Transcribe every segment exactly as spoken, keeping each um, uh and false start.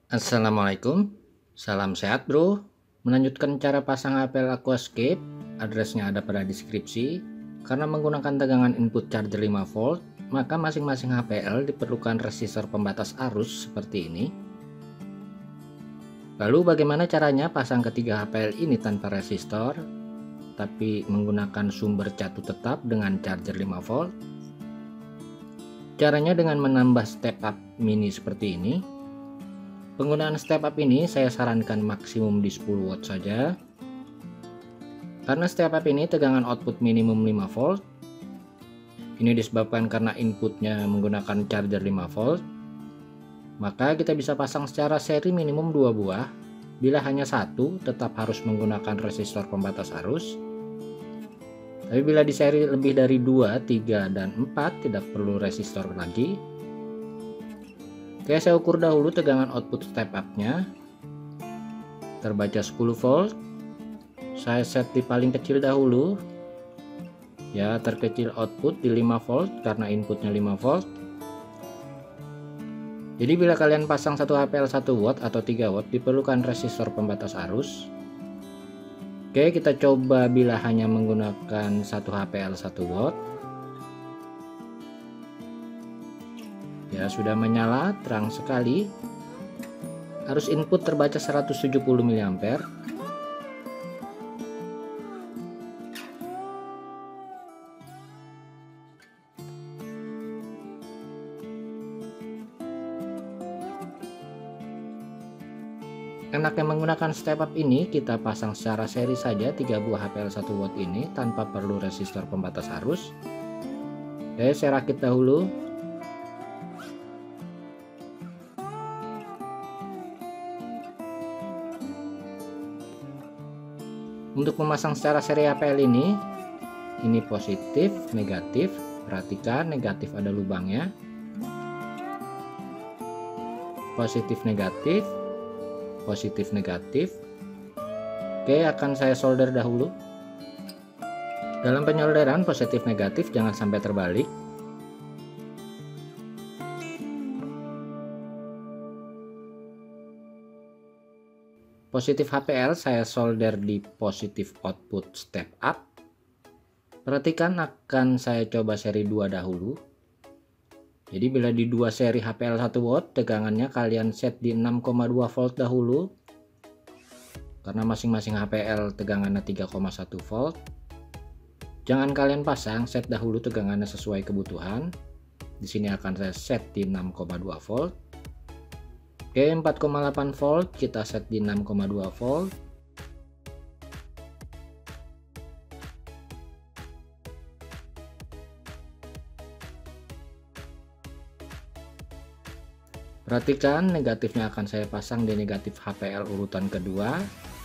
Assalamualaikum, salam sehat bro. Melanjutkan cara pasang H P L Aquascape, addressnya ada pada deskripsi. Karena menggunakan tegangan input charger lima volt, maka masing-masing H P L diperlukan resistor pembatas arus seperti ini. Lalu bagaimana caranya pasang ketiga H P L ini tanpa resistor, tapi menggunakan sumber catu tetap dengan charger lima volt? Caranya dengan menambah step up mini seperti ini. Penggunaan step up ini saya sarankan maksimum di sepuluh watt saja. Karena step up ini tegangan output minimum lima volt. Ini disebabkan karena inputnya menggunakan charger lima volt. Maka kita bisa pasang secara seri minimum dua buah. Bila hanya satu, tetap harus menggunakan resistor pembatas arus. Tapi bila di seri lebih dari dua, tiga, dan empat, tidak perlu resistor lagi. Oke, saya ukur dahulu tegangan output step up-nya. Terbaca sepuluh volt. Saya set di paling kecil dahulu. Ya, terkecil output di lima volt karena inputnya lima volt. Jadi bila kalian pasang satu H P L satu watt atau tiga watt, diperlukan resistor pembatas arus. Oke, kita coba bila hanya menggunakan satu H P L satu watt. Ya, sudah menyala, terang sekali. Arus input terbaca seratus tujuh puluh miliampere. Enaknya menggunakan step up ini, kita pasang secara seri saja tiga buah H P L satu watt ini tanpa perlu resistor pembatas arus. Oke, saya rakit dahulu. Untuk memasang secara seri H P L ini, ini positif, negatif. Perhatikan, negatif ada lubangnya. Positif, negatif. Positif, negatif. Oke, akan saya solder dahulu. Dalam penyolderan positif negatif jangan sampai terbalik. Positif H P L saya solder di positif output step up. Perhatikan, akan saya coba seri dua dahulu. Jadi bila di dua seri H P L satu watt, tegangannya kalian set di enam koma dua volt dahulu. Karena masing-masing H P L tegangannya tiga koma satu volt. Jangan kalian pasang, set dahulu tegangannya sesuai kebutuhan. Di sini akan saya set di enam koma dua volt. Oke, empat koma delapan volt kita set di enam koma dua volt. Perhatikan, negatifnya akan saya pasang di negatif H P L urutan kedua.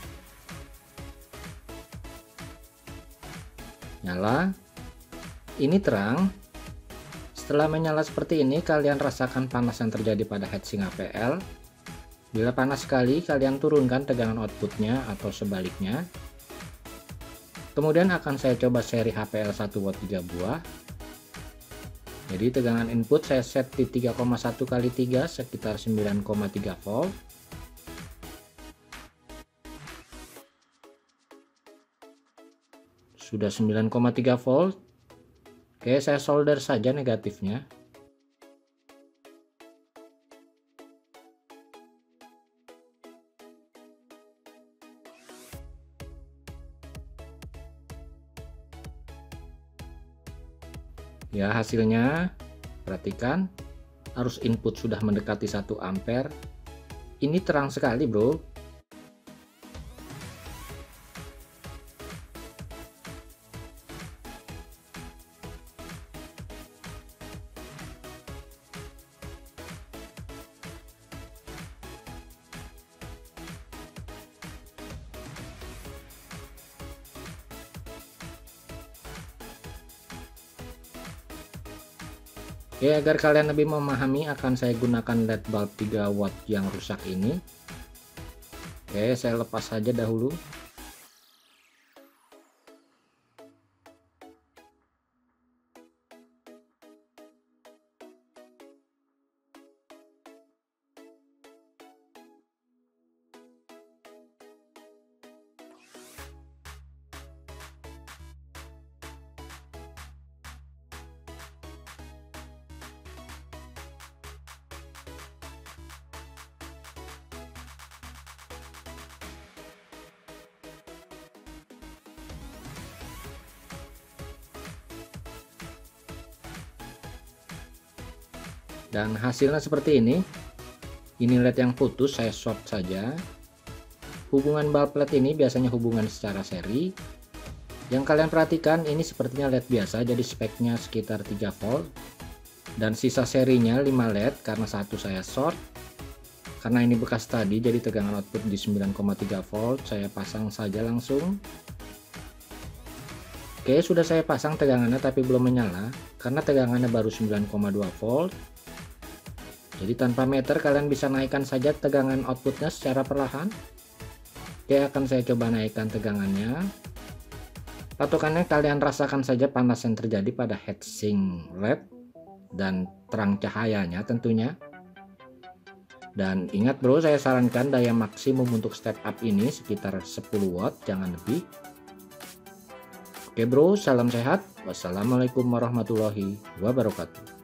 Nyala. Ini terang. Setelah menyala seperti ini, kalian rasakan panas yang terjadi pada heatsink H P L. Bila panas sekali, kalian turunkan tegangan outputnya atau sebaliknya. Kemudian akan saya coba seri H P L satu watt tiga buah. Jadi tegangan input saya set di tiga koma satu kali tiga sekitar sembilan koma tiga volt. Sudah sembilan koma tiga volt. Oke, saya solder saja negatifnya. Ya, hasilnya perhatikan, arus input sudah mendekati satu ampere. Ini terang sekali bro. Oke, agar kalian lebih memahami, akan saya gunakan L E D bulb tiga watt yang rusak ini. Oke, saya lepas saja dahulu. Dan hasilnya seperti ini. Ini led yang putus saya short saja. Hubungan bulb led ini biasanya hubungan secara seri. Yang kalian perhatikan ini sepertinya led biasa, jadi speknya sekitar tiga volt. Dan sisa serinya lima led karena satu saya short. Karena ini bekas tadi jadi tegangan output di sembilan koma tiga volt, saya pasang saja langsung. Oke, sudah saya pasang tegangannya tapi belum menyala karena tegangannya baru sembilan koma dua volt. Jadi tanpa meter kalian bisa naikkan saja tegangan outputnya secara perlahan. Oke, akan saya coba naikkan tegangannya. Patokannya kalian rasakan saja panas yang terjadi pada heatsink led dan terang cahayanya tentunya. Dan ingat bro, saya sarankan daya maksimum untuk step up ini sekitar sepuluh watt, jangan lebih. Oke bro, salam sehat. Wassalamualaikum warahmatullahi wabarakatuh.